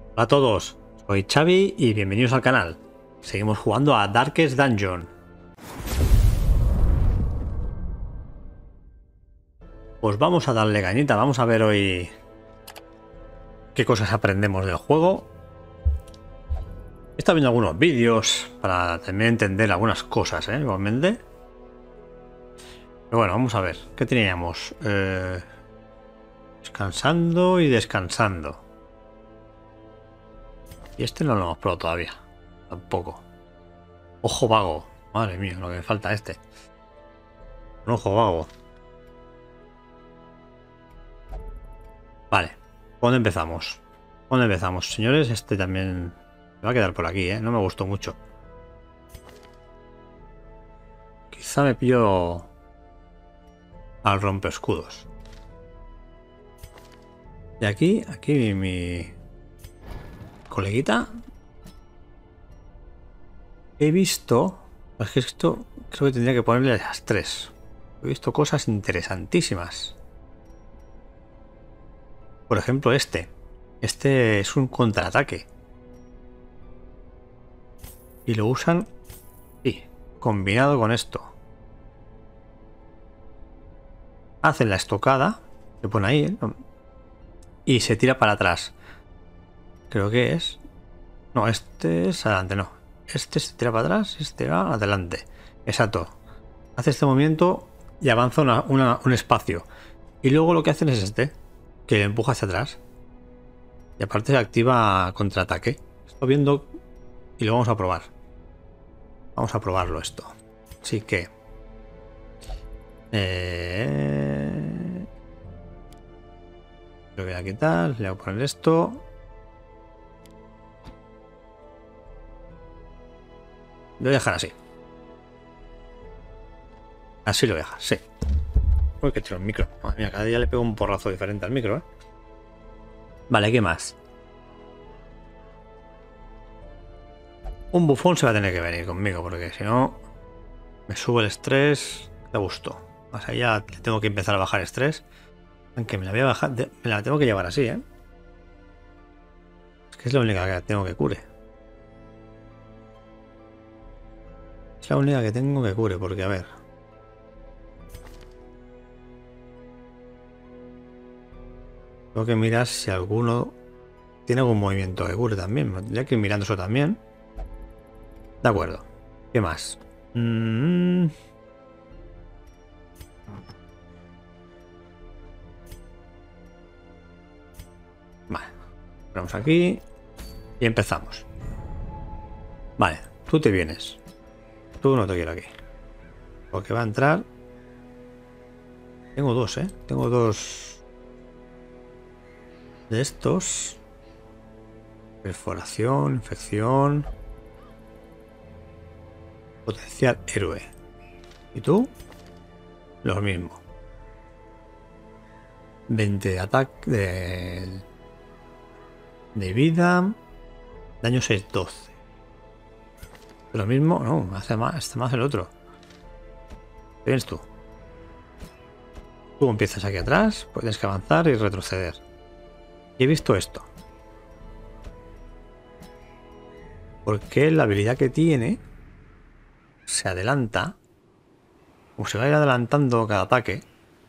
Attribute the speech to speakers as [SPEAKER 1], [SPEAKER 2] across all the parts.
[SPEAKER 1] Hola a todos, soy Xavi y bienvenidos al canal. Seguimos jugando a Darkest Dungeon. Pues vamos a darle cañita, vamos a ver hoy qué cosas aprendemos del juego. He estado viendo algunos vídeos para también entender algunas cosas, igualmente. Pero bueno, vamos a ver, ¿qué teníamos? Descansando y descansando. Y este no lo hemos probado todavía, tampoco. Ojo vago, madre mía, lo que me falta este. Un ojo vago. Vale, ¿cuándo empezamos? ¿Cuándo empezamos, señores? Este también me va a quedar por aquí, ¿eh? No me gustó mucho. Quizá me pillo al rompeescudos. Y aquí mi coleguita. He visto... Es que esto creo que tendría que ponerle las 3. He visto cosas interesantísimas. Por ejemplo, este. Este es un contraataque. Y lo usan... Sí, combinado con esto. Hacen la estocada. Se pone ahí, ¿eh? Y se tira para atrás. Creo que es... No, este es adelante, no. Este se tira para atrás, este va adelante. Exacto. Hace este movimiento y avanza un espacio. Y luego lo que hacen es este, que le empuja hacia atrás. Y aparte se activa contraataque. Estoy viendo y lo vamos a probar. Vamos a probarlo esto. Así que... lo voy a quitar, le voy a poner esto. Lo voy a dejar así. Así lo voy a dejar, sí. Uy, que tiro el micro. Madre mía, cada día le pego un porrazo diferente al micro, ¿eh? Vale, ¿qué más? Un bufón se va a tener que venir conmigo, porque si no me sube el estrés de gusto. Más allá le tengo que empezar a bajar estrés. Aunque me la voy a bajar, me la tengo que llevar así, ¿eh? Es que es la única que tengo que cure. Es la única que tengo que cure, porque a ver. Tengo que mirar si alguno tiene algún movimiento que cure también. Tendría que ir mirando eso también. De acuerdo. ¿Qué más? Vale. Ponemos aquí y empezamos. Vale, tú te vienes. Tú no te quiero aquí. Porque va a entrar... Tengo dos, ¿eh? Tengo dos de estos. Perforación, infección. Potencial héroe. ¿Y tú? Lo mismo. 20 de ataque de vida. Daño 6-12. Lo mismo, no, me hace más, este más el otro. ¿Qué vienes tú? Tú empiezas aquí atrás, puedes que avanzar y retroceder. Y he visto esto. Porque la habilidad que tiene se adelanta. Como se va a ir adelantando cada ataque.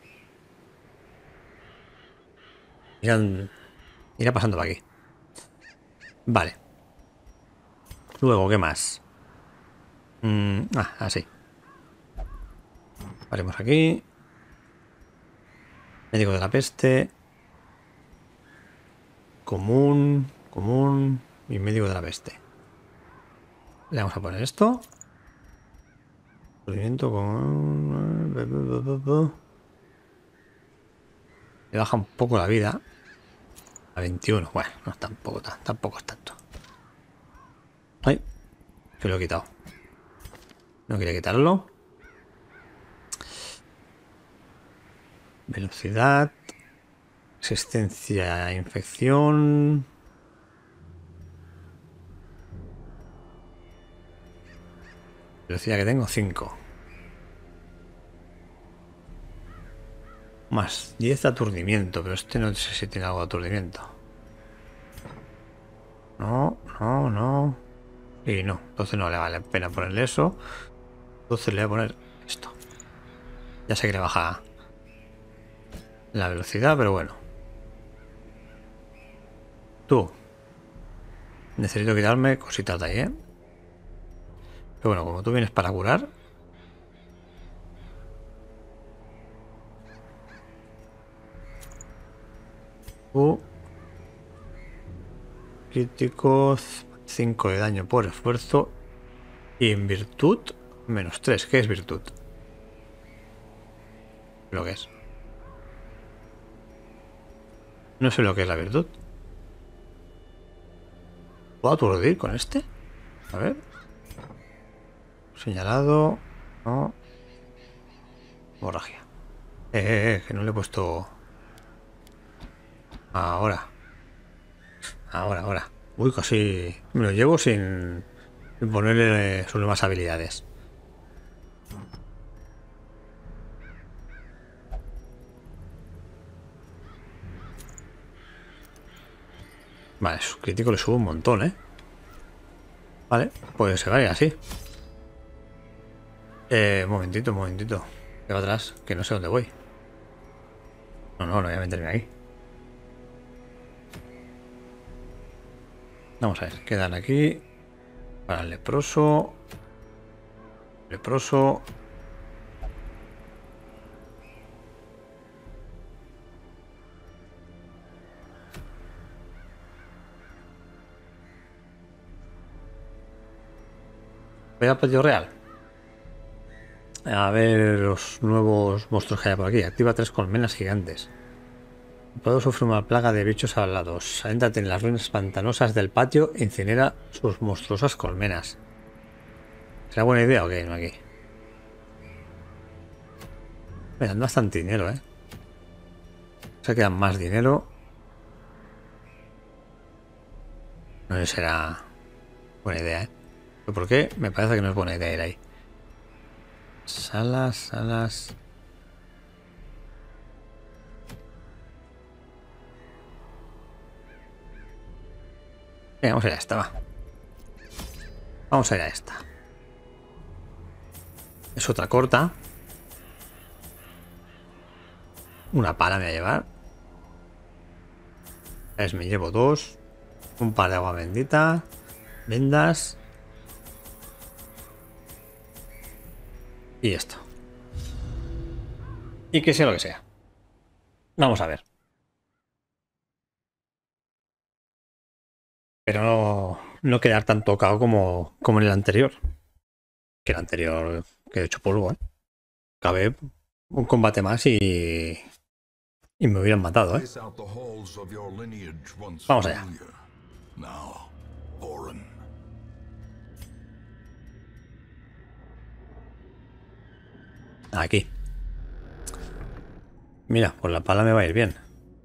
[SPEAKER 1] Irá pasando por aquí. Vale. Luego, ¿qué más? Así. Haremos aquí. Médico de la peste. Común y médico de la peste. Le vamos a poner esto. Movimiento con... Le baja un poco la vida. A 21. Bueno, no es tampoco es tanto. Ay, que lo he quitado. No quería quitarlo. Velocidad. Resistencia a infección. Velocidad que tengo, 5. Más 10 de aturdimiento, pero este no sé si tiene algo de aturdimiento. Y no, entonces no le vale la pena ponerle eso. Entonces le voy a poner esto. Ya sé que le baja la velocidad, pero bueno. Tú. Necesito quitarme cositas de ahí, ¿eh? Pero bueno, como tú vienes para curar... Tú... Crítico... 5 de daño por esfuerzo. Y en virtud... -3. ¿Qué es virtud? Lo que es. No sé lo que es la virtud. ¿Puedo aturdir con este? A ver. Señalado. No. Hemorragia. Que no le he puesto... Ahora. Ahora. Uy, casi... Me lo llevo sin ponerle sus nuevas habilidades. Vale, su crítico le sube un montón, ¿eh? Vale, pues se vaya así. Un momentito. Que va atrás, que no sé dónde voy. No voy a meterme ahí. Vamos a ver, quedan aquí. Para el leproso. Leproso. Voy al patio real. A ver los nuevos monstruos que hay por aquí. Activa 3 colmenas gigantes. Puedo sufrir una plaga de bichos alados. Adéntrate en las ruinas pantanosas del patio e incinera sus monstruosas colmenas. ¿Será buena idea o qué? No aquí. Me dan bastante dinero, ¿eh? Se quedan más dinero. No sé si será buena idea, ¿eh? ¿Pero por qué? Me parece que no es buena idea ir ahí. Salas. Venga, vamos a ir a esta, va. Vamos a ir a esta. Es otra corta. Una pala me voy a llevar. Me llevo 2. Un par de agua bendita. Vendas. Y esto. Y que sea lo que sea. Vamos a ver. Pero no quedar tan tocado como en el anterior. Que el anterior que he hecho polvo, ¿eh? Acabé un combate más y me hubieran matado, ¿eh? Vamos allá. Aquí. Mira, pues la pala me va a ir bien.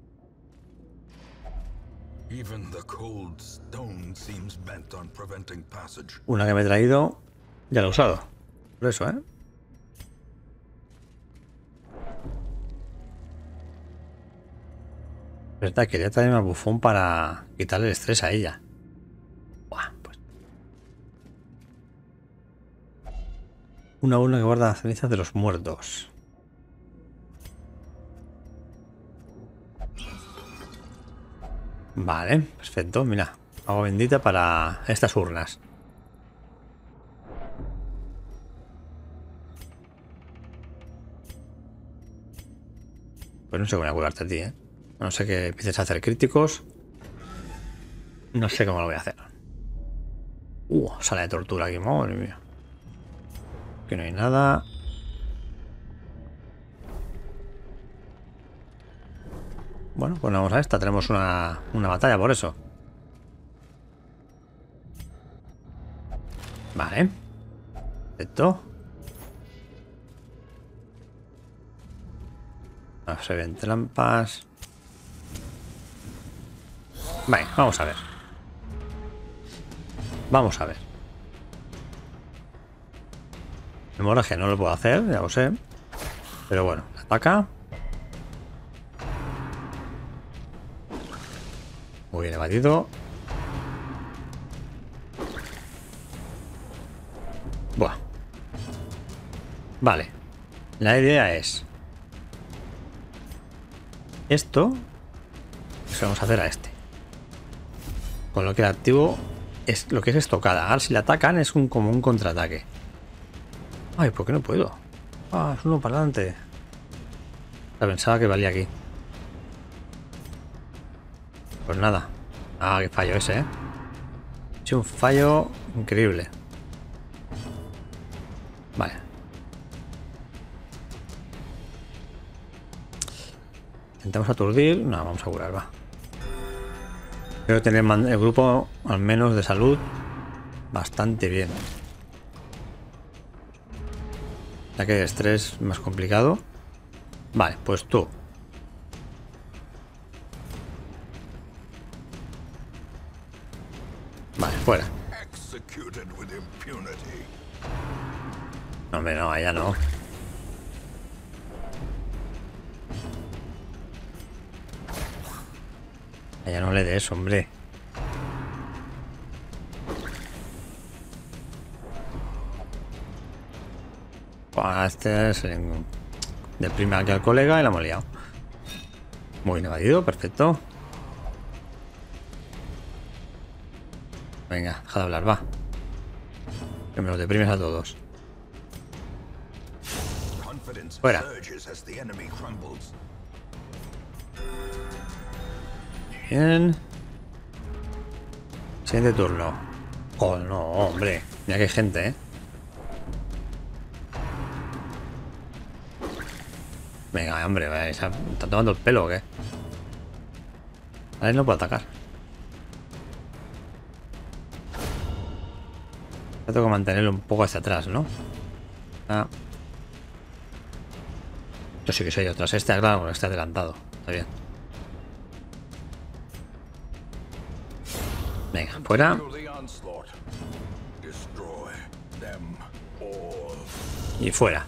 [SPEAKER 1] Una que me he traído, ya la he usado. Por eso, ¿eh? Verdad, quería traerme al bufón para quitarle el estrés a ella. Buah, pues. Una urna que guarda las cenizas de los muertos. Vale, perfecto. Mira, agua bendita para estas urnas. Pues no sé cómo voy a curarte a ti, ¿eh? A no sé que empieces a hacer críticos. No sé cómo lo voy a hacer. Sala de tortura aquí, madre mía. Que no hay nada. Bueno, pues vamos a esta. Tenemos una batalla por eso. Vale. Perfecto. No se ven trampas. Vale, vamos a ver. Vamos a ver. Hemorragia no lo puedo hacer, ya lo sé. Pero bueno, ataca. Muy bien evadido. Buah. Vale. La idea es... Esto... Eso vamos a hacer a este. Con lo que el activo es lo que es estocada. Ahora si le atacan es como un contraataque. Ay, ¿por qué no puedo? Ah, es uno para adelante. Pensaba que valía aquí. Pues nada. Ah, qué fallo ese, ¿eh? He hecho un fallo increíble. Vale. Intentamos aturdir. No, vamos a curar, va. Quiero tener el grupo, al menos de salud, bastante bien. Ya que de estrés es más complicado. Vale, pues tú. Vale, fuera. No, hombre, no, allá no. Allá no le des, hombre. Este es deprime aquí al colega y la hemos liado. Muy bien evadido, perfecto. Venga, deja de hablar, va. Que me los deprimes a todos. Fuera. Bien. Siguiente turno. Oh, no, hombre. Mira que hay gente, ¿eh? Venga, hombre, ¿está tomando el pelo o qué? A él no puede atacar. Tengo que mantenerlo un poco hacia atrás, ¿no? Ah. Yo sí que soy atrás. Este, claro, está adelantado. Está bien. Venga, fuera. Y fuera.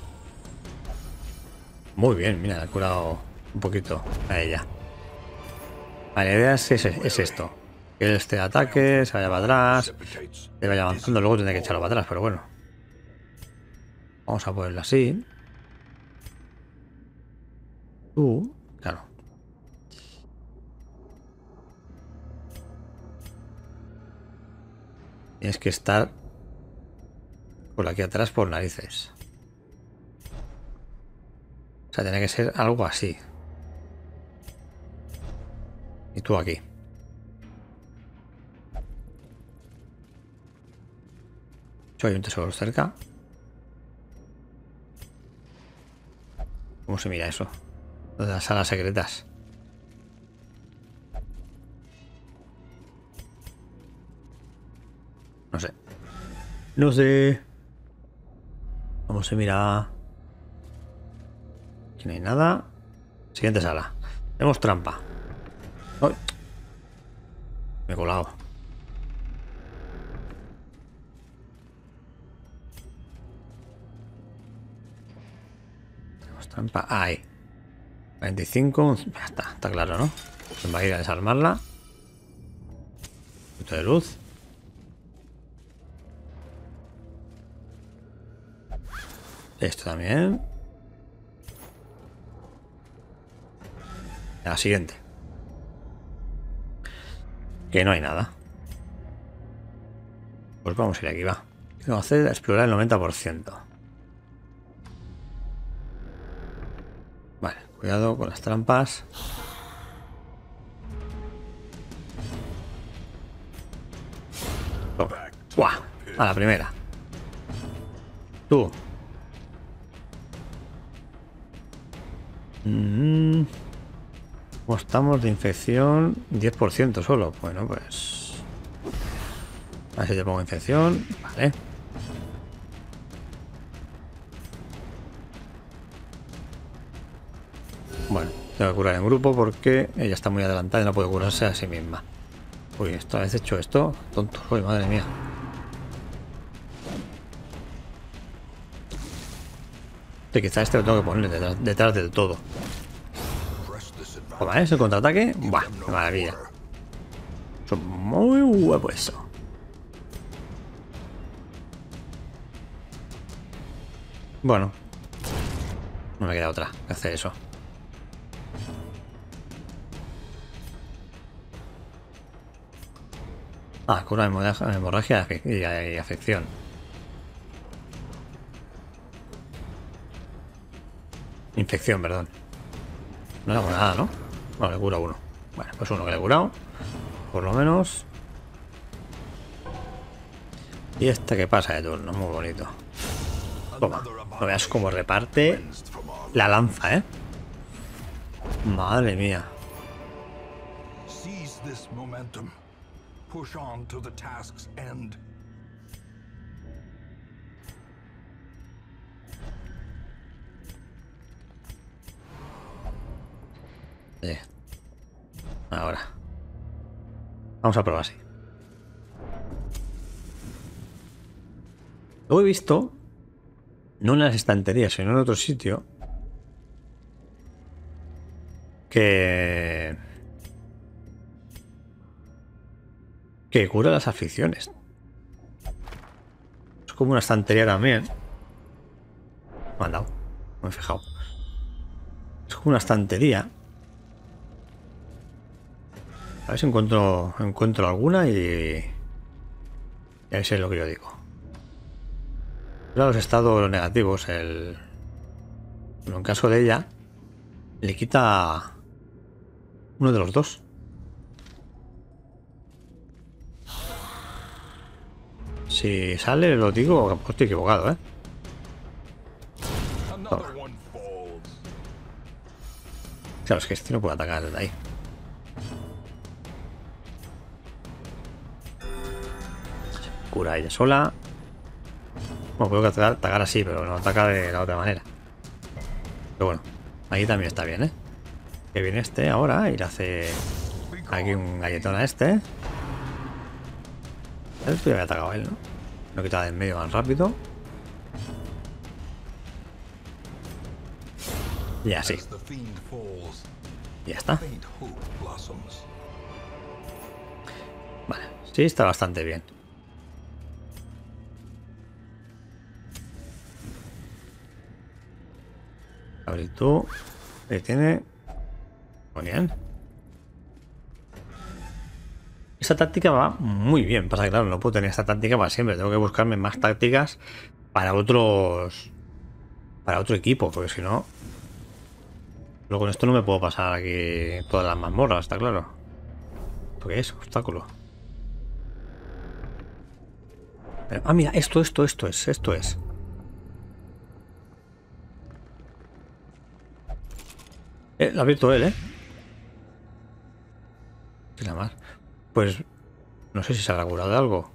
[SPEAKER 1] Muy bien, mira, le he curado un poquito a ella. Vale, la idea es esto. Que este ataque, se vaya para atrás, se vaya avanzando, luego tendré que echarlo para atrás, pero bueno. Vamos a ponerlo así. Claro. Tienes que estar por aquí atrás por narices. O sea, tiene que ser algo así. Y tú aquí. Yo hay un tesoro cerca. ¿Cómo se mira eso? Lo de las salas secretas. No sé. No sé. ¿Cómo se mira? Aquí no hay nada. Siguiente sala. Tenemos trampa. ¡Ay! Me he colado. Tenemos trampa. Ahí. 25. Ya está claro, ¿no? Va a ir a desarmarla. Un poquito de luz. Esto también. La siguiente. Que no hay nada. Pues vamos a ir aquí, va. Tengo que hacer explorar el 90%. Vale, cuidado con las trampas. ¡Buah! A la primera. Tú. ¿Cómo estamos de infección? 10% solo. Bueno, pues... A ver si te pongo infección. Vale. Bueno, tengo que curar en grupo porque ella está muy adelantada y no puede curarse a sí misma. Uy, ¿esto habéis hecho esto? Tonto. Uy, madre mía. Quizá este lo tengo que poner detrás del todo. Toma, ¿es el contraataque? ¡Buah! ¡Qué maravilla! Son muy huevo eso. Bueno. No me queda otra que hacer eso. Ah, cura hemorragia y afección. Infección, perdón. No le hago nada, ¿no? Bueno, le cura uno. Bueno, pues uno que le he curado. Por lo menos. Y esta que pasa de turno, muy bonito. Toma, no veas cómo reparte la lanza, ¿eh? Madre mía. Ahora. Vamos a probar así. Lo he visto, no en las estanterías, sino en otro sitio, que cura las aflicciones. Es como una estantería también. Me han dado, no me he fijado. Es como una estantería. A ver si encuentro alguna y a ver si es lo que yo digo. Los estados negativos, bueno, en caso de ella, le quita uno de los dos. Si sale, lo digo, pues estoy equivocado, ¿eh? Toma. Claro, es que este no puede atacar desde ahí. Cura ella sola. Bueno, puedo atacar así, pero no ataca de la otra manera. Pero bueno, ahí también está bien, ¿eh? Que viene este ahora y le hace aquí un galletón a este. Esto ya había atacado a él, ¿no? Lo quitaba de en medio más rápido. Y así. Y ya está. Vale, sí, está bastante bien. A ver, tú. Ahí tiene. Muy bien. Esta táctica va muy bien. Pasa que, claro, no puedo tener esta táctica para siempre. Tengo que buscarme más tácticas para otros. Para otro equipo, porque si no. Luego con esto no me puedo pasar aquí todas las mazmorras, está claro. ¿Esto qué es? Obstáculo. Pero, ah, mira, esto es. Lo ha abierto él, ¿eh? Sí, la más. Pues no sé si se habrá curado de algo.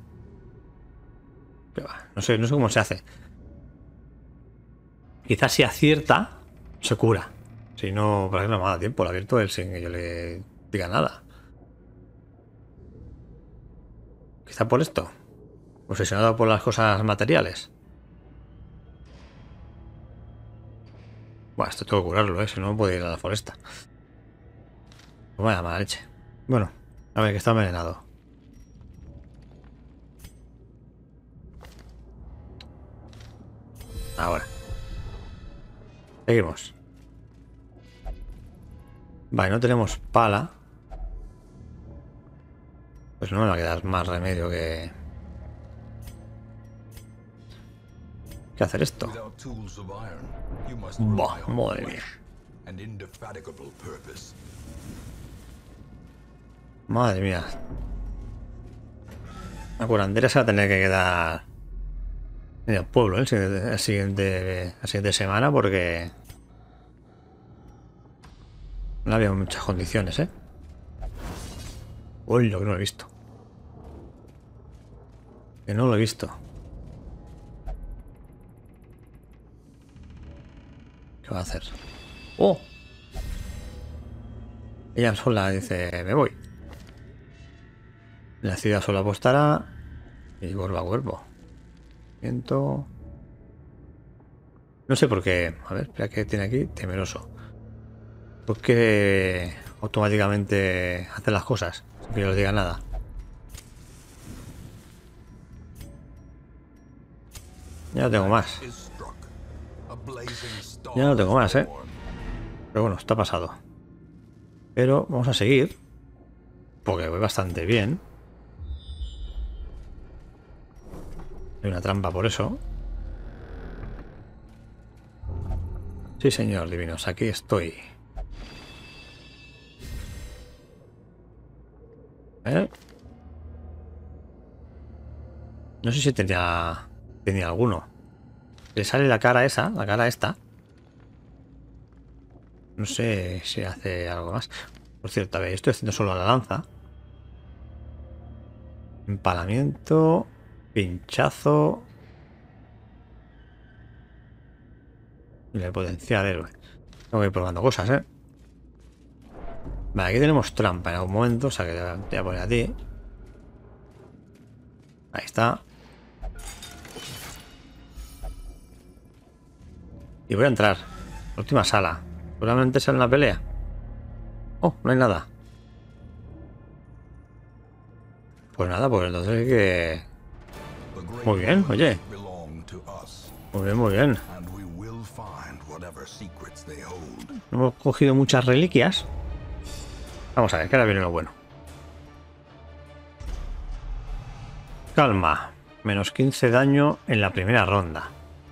[SPEAKER 1] No sé cómo se hace. Quizás si acierta, se cura. Si no, para que no me ha dado tiempo. Lo ha abierto él sin que yo le diga nada. Quizá por esto. Obsesionado por las cosas materiales. Bueno, esto tengo que curarlo, ¿eh? Si no, no puedo ir a la foresta. Pues vaya mala leche. Bueno, a ver, que está envenenado. Ahora. Seguimos. Vale, no tenemos pala. Pues no me va a quedar más remedio que hacer esto. Buah, madre mía. Madre mía. La curandera se va a tener que quedar en el pueblo, ¿eh? La siguiente semana, porque no había muchas condiciones, ¿eh? Uy, lo que no lo he visto. Que no lo he visto. ¿Qué va a hacer? ¡Oh! Ella sola dice, me voy. La ciudad sola apostará y cuerpo a cuerpo. Viento. No sé por qué. A ver, espera, que tiene aquí temeroso. ¿Por qué automáticamente hace las cosas sin que yo les diga nada? Ya no tengo más. Ya no tengo más, ¿eh? Pero bueno, está pasado. Pero vamos a seguir. Porque voy bastante bien. Hay una trampa por eso. Sí, señor, divinos, aquí estoy. ¿Eh? No sé si tenía alguno. Le sale la cara esa, la cara esta. No sé si hace algo más. Por cierto, a ver, estoy haciendo solo la lanza. Empalamiento. Pinchazo. Y el potencial héroe. Tengo que ir probando cosas, ¿eh? Vale, aquí tenemos trampa en algún momento. O sea que te voy a poner a ti. Ahí está. Y voy a entrar. Última sala. Seguramente sea una pelea. Oh, no hay nada. Pues nada, pues entonces hay que... Muy bien, oye. Muy bien, muy bien. Hemos cogido muchas reliquias. Vamos a ver, que ahora viene lo bueno. Calma. Menos 15 daño en la primera ronda.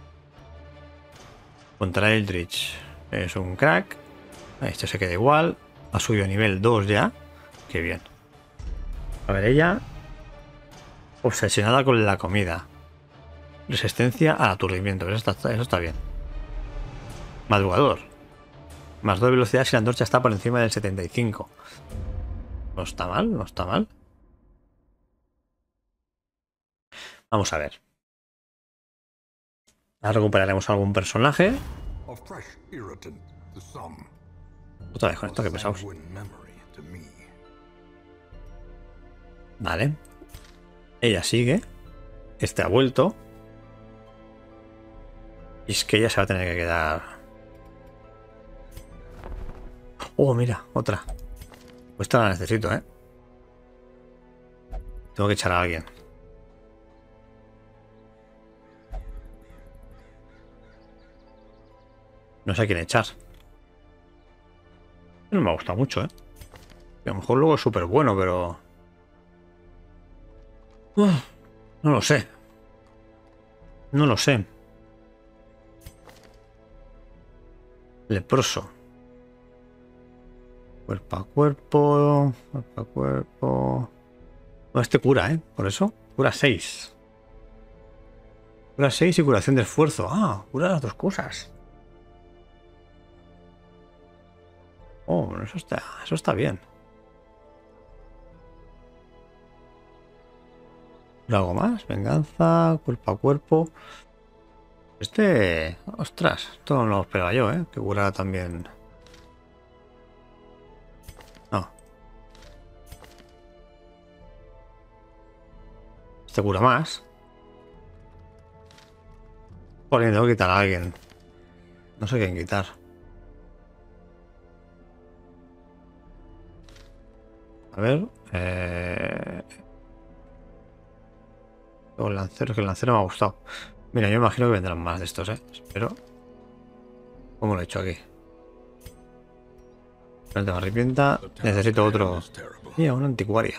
[SPEAKER 1] Contra Eldritch. Es un crack. Este se queda igual. Ha subido a nivel 2 ya. Qué bien. A ver, ella... Obsesionada con la comida. Resistencia al aturdimiento. Eso está bien. Madrugador. Más 2 velocidad si la antorcha está por encima del 75. No está mal, no está mal. Vamos a ver. Ahora recuperaremos algún personaje. Otra vez con esto, que pesados. Vale. Ella sigue. Este ha vuelto. Y es que ella se va a tener que quedar. Oh, mira, otra. Pues esta la necesito, ¿eh? Tengo que echar a alguien. No sé a quién echar. No me ha gustado mucho, ¿eh? A lo mejor luego es súper bueno, pero... no lo sé. No lo sé. Leproso. Cuerpo a cuerpo. Cuerpo a cuerpo. No, este cura, ¿eh? Por eso. Cura 6. Cura 6 y curación de esfuerzo. Ah, cura las dos cosas. Oh, bueno, eso está bien. ¿Algo más? Venganza, cuerpo a cuerpo. Este... Ostras, esto no lo esperaba yo, ¿eh? Que curara también... No. Este cura más. Joder, tengo que quitar a alguien. No sé quién quitar. A ver... El lancero, que el lancero me ha gustado. Mira, yo imagino que vendrán más de estos, ¿eh? Espero. ¿Cómo lo he hecho aquí? No te me arrepienta. Necesito otro. Mira, una anticuaria.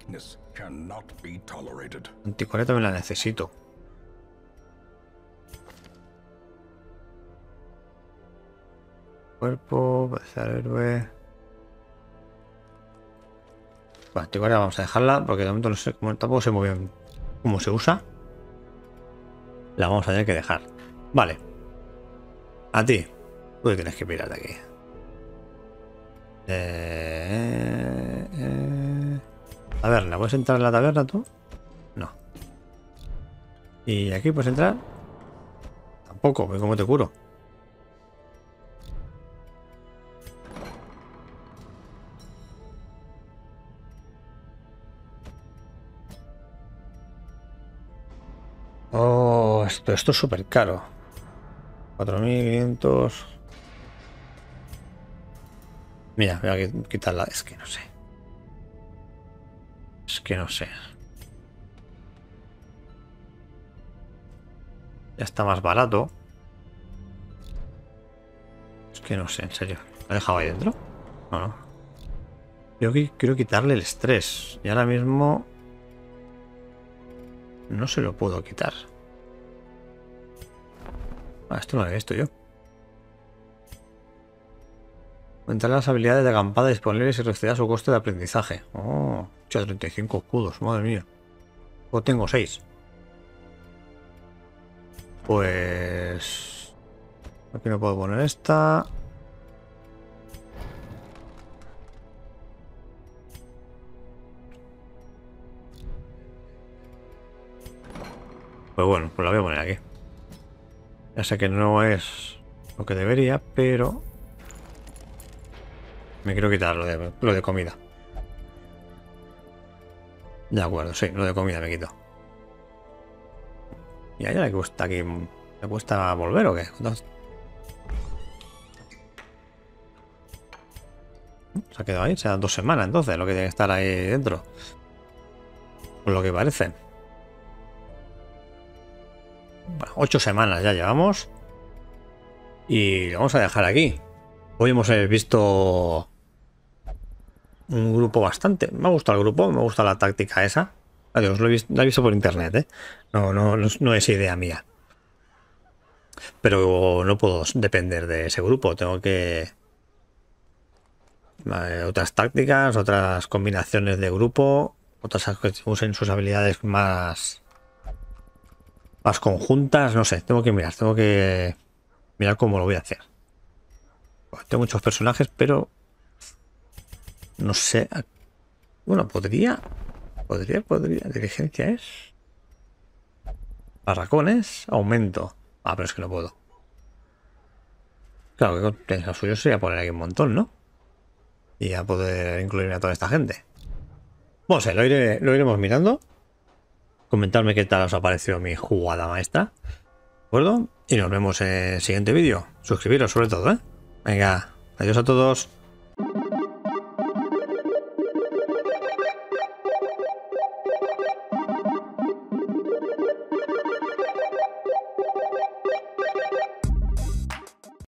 [SPEAKER 1] Anticuaria también la necesito. Cuerpo, parecer héroe. Bueno, anticuaria vamos a dejarla porque de momento no sé cómo, tampoco sé muy bien cómo se usa. La vamos a tener que dejar. Vale. A ti. Tú te tienes que pirar de aquí. Taberna. ¿Puedes entrar en la taberna tú? No. ¿Y aquí puedes entrar? Tampoco, porque ¿cómo te curo? Oh, esto es súper caro. 4.500. Mira, voy a quitarla. Es que no sé. Es que no sé. Ya está más barato. Que no sé, en serio. ¿Lo he dejado ahí dentro? No, no. Quiero quitarle el estrés. Y ahora mismo... no se lo puedo quitar. Ah, esto no lo he visto yo. Aumentar las habilidades de acampada disponibles y reducir su coste de aprendizaje. Oh, 35 escudos, madre mía. O tengo 6. Pues... aquí no puedo poner esta. Pues bueno, pues la voy a poner aquí. Ya sé que no es lo que debería, pero... me quiero quitar lo de comida. De acuerdo, sí, lo de comida me quito. ¿Y a ella le cuesta aquí? ¿Le cuesta volver o qué? Se ha quedado ahí, se dan 2 semanas entonces, lo que tiene que estar ahí dentro. Por lo que parece. Bueno, 8 semanas ya llevamos. Y lo vamos a dejar aquí. Hoy hemos visto un grupo bastante. Me ha gustado el grupo, me gusta la táctica esa. Adiós, lo he visto por internet, ¿eh? No es idea mía. Pero no puedo depender de ese grupo. Tengo que... otras tácticas, otras combinaciones de grupo, otras que usen sus habilidades más conjuntas, no sé, tengo que mirar cómo lo voy a hacer. Pues tengo muchos personajes, pero no sé. Bueno, podría. Diligencia es. Barracones, aumento. Ah, pero es que no puedo. Claro, que lo suyo sería poner aquí un montón, ¿no? Y a poder incluir a toda esta gente. Bueno, lo iremos mirando. Comentadme qué tal os ha parecido mi jugada maestra. ¿De acuerdo? Y nos vemos en el siguiente vídeo. Suscribiros sobre todo, ¿eh? Venga, adiós a todos.